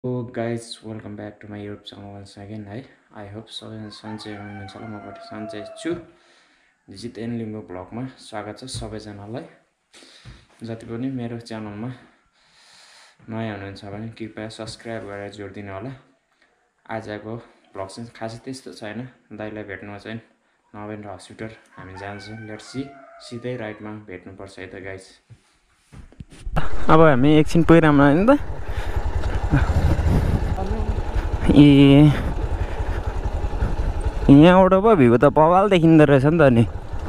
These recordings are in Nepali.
So guys, welcome back to my YouTube channel once again. I hope सबैजना सन्चै हुनुहुन्छ होला। म पनि सन्चै छु। जितेन लिम्बू ब्लगमा स्वागत छ सबैजनालाई। जति पनि मेरो च्यानलमा नयाँ हुनुहुन्छ भने कृपया सब्स्क्राइब गरेर जोडिदिनु होला। आजको ब्लग चाहिँ खासै त्यस्तो छैन। दाइलाई भेट्नु चाहिँ नभेन्द्र हस्पिटल हामी जान्छौँ। लेट्स सी सिधै राइटमा भेट्नुपर्छ है त गाइस। अब हामी एकछिन पहिरामा हैन त यहाँबाट पो भ्यू त बवाल देखिँदो रहेछ नि त नि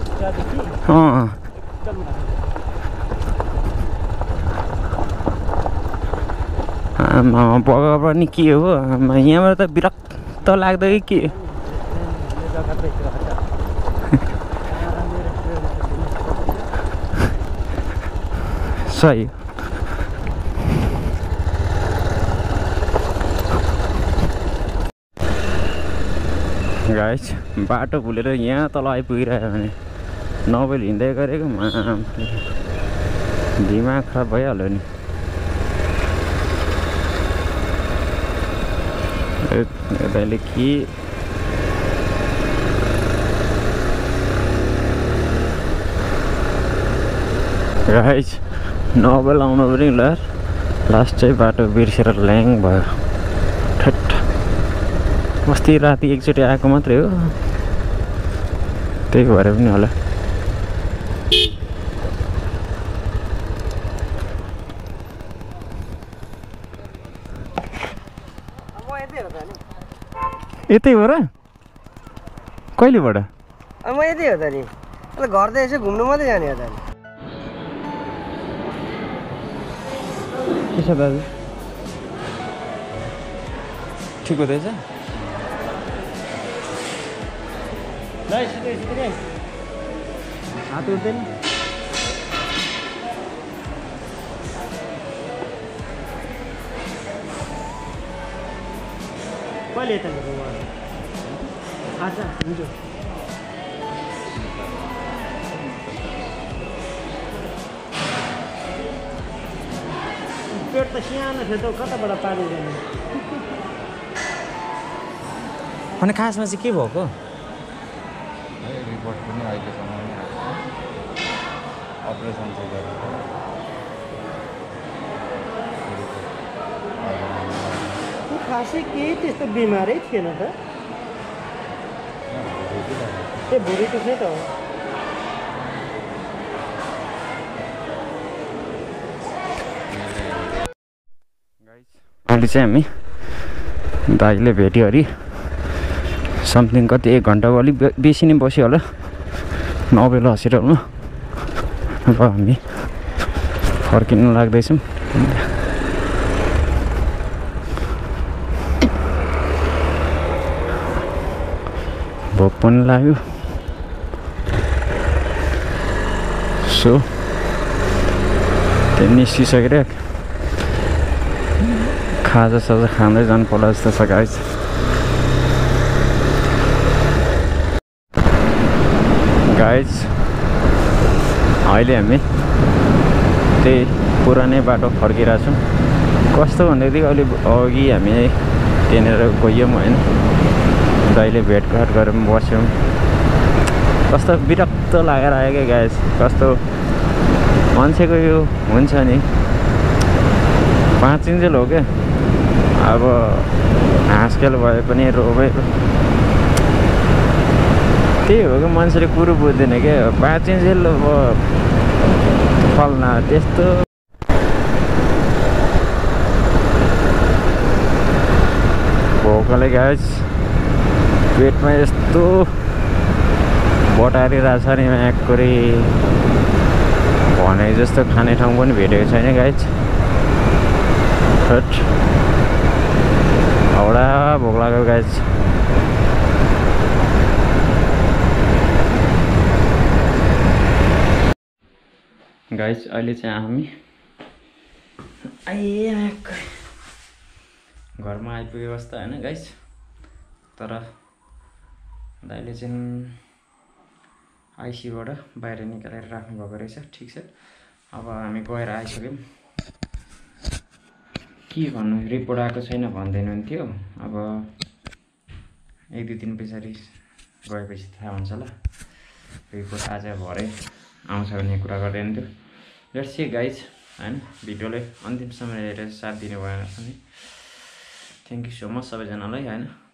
आमा बगा पनि के हो यहाँबाट त विरक्त लाग्दो कि के सही गाइस बाटो भुलेर यहाँ तल आइपुगिरह्यो भने नोभेल हिँड्दै गरेको दिमाग खराब भइहाल्यो नि। यताले के गाइस नोभेल आउनु पनि लास्ट चाहिँ बाटो बिर्सेर ल्याङ भयो। ठट्ट अस्ति राति एकचोटि आएको मात्रै हो, त्यही भएर पनि होला। यतै हो र? कहिलेबाट? म यतै हो त नि। घर त यसो घुम्नु मात्रै जाने हो त नि। के छ दाजु, ठिक हुँदैछ? हात उठ्दैन? कहिले यता आज हुन्छ पेट त सानो थियो त कताबाट पानी जाने। अनि खासमा चाहिँ के भएको? रिपोर्ट पनि अहिलेसम्म अपरेसन चाहिँ गरेको खासै केही त्यस्तो बिमारै थिएन त। त्यो भुँडी दुख्ने त हो। अहिले चाहिँ हामी दाइले भेट्यो अरे समथिङ कति 1 घन्टा अलिक बेसी नै बस्यो होला नोभेल हस्पिटलमा। अब हामी फर्किनु लाग्दैछौँ। भोक पनि लाग्यो, सो त्यो निस्किसकेर खाजासाजा खाँदै जानु पर्ला जस्तो छ गाइस। अहिले हामी त्यही पुरानै बाटो फर्किरहेछौँ। कस्तो भन्दाखेरि अहिले अघि हामी त्यहाँनिर गयौँ होइन, दाइले भेटघाट गरेर बस्यौँ। कस्तो विरक्त लागेर आयो क्या गाइस। कस्तो मान्छेको यो हुन्छ नि 5 इन्जेल हो क्या। अब हाँसखेल भए पनि रोबै त्यही हो क्या, मान्छेले कुरो बुझ्दैन क्या। 5 इन्जेल फल्न त्यस्तो भोकले गाइस पेटमा यस्तो बटारिरहेछ नि एक्कोरी भने जस्तो खाने ठाउँ पनि भेटेको छैन गाइस। हाउडा भोक लाग्यो गाइस। अहिले चाहिँ हामी घरमा आइपुगेको अवस्था होइन गाइस। तर दाइले चाहिँ आइसीबाट बाहिर निकालेर राख्नुभएको रहेछ। ठिक छ, अब हामी गएर आइसक्यौँ। के भन्नु रिपोर्ट आएको छैन भन्दैन हुन्थ्यो अब 1-2 दिन पछाडि गएपछि थाहा हुन्छ ल रिपोर्ट आज भरे आउँछ भन्ने कुरा गर्दै हुन्थ्यो लेट्स सी गाइज हैन भिडियोले अन्तिमसम्म हेरेर साथ दिनु भएन भने थ्याङ्क यू सो मच सबैजनालाई हैन